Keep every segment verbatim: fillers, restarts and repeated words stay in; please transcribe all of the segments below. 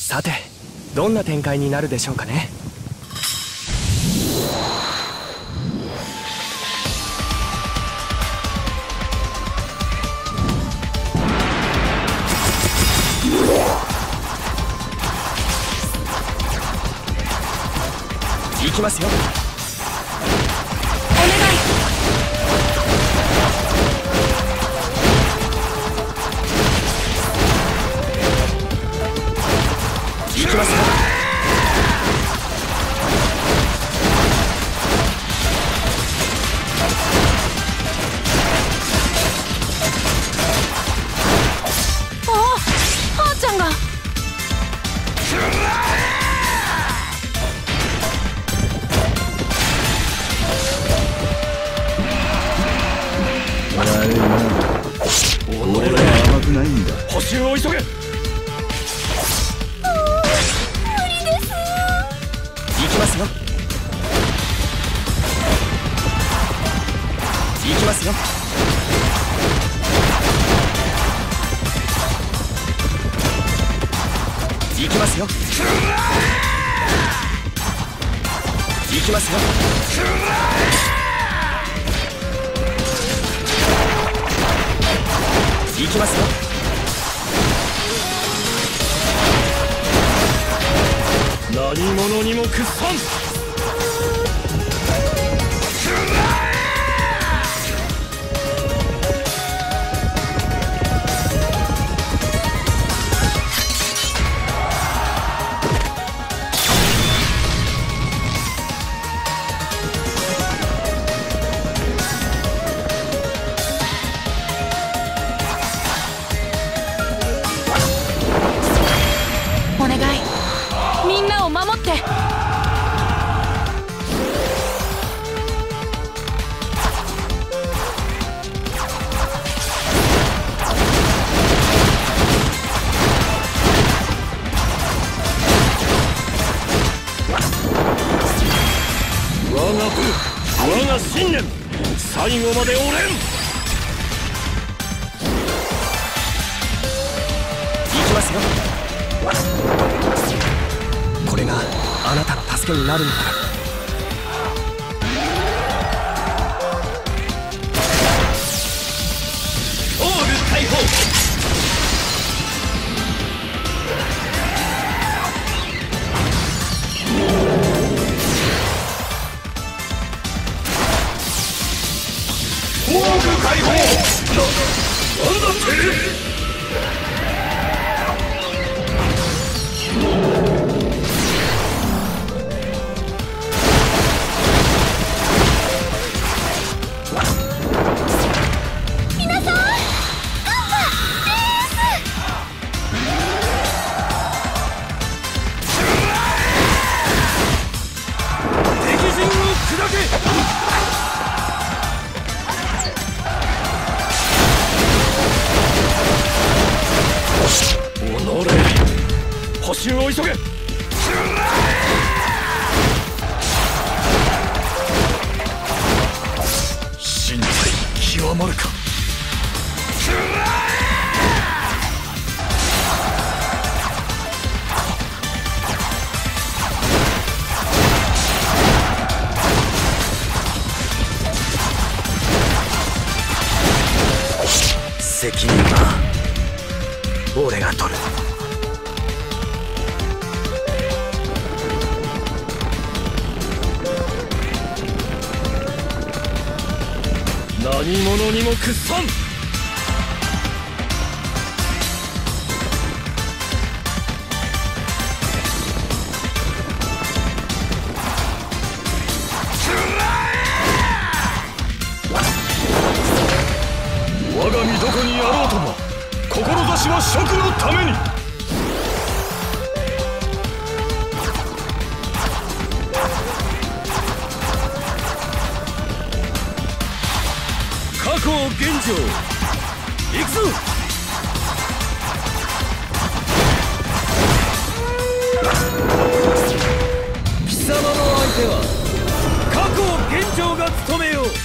さて、どんな展開になるでしょうかね。行きますよ。 お願い。 行きますよ。 ああ、はーちゃんが。 俺は甘くないんだ。 補修を急げ。行きますよ。行きますよ。行きますよ。行きますよ。行きますよ。何者にも屈さん。 お願い、みんなを守って。 我が部、我が信念、最後まで折れん。行きますよ。これがあなたの助けになるんだから。オール解放。オール解放。な、なんだって。補修を急げ。身体極まるか。責任は俺が取る。何者にも屈さん。我が身どこにあろうとも、志は職のために。過去現状、行くぞ。貴様の相手は過去現状が務めよう。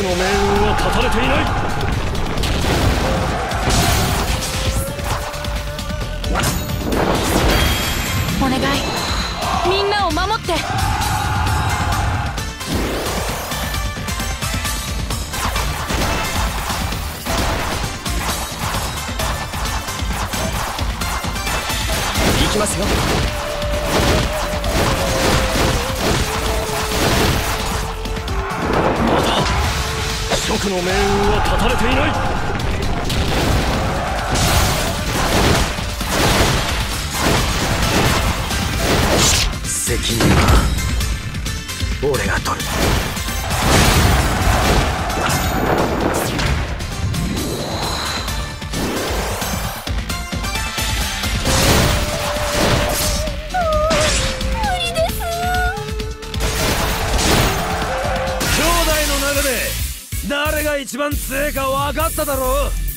の命運は絶たれていない。 お願い、みんなを守って。 行きますよ。まだ諸君の命運は絶たれていない。責任は俺が取る。兄弟の中で誰が一番強いか分かっただろう。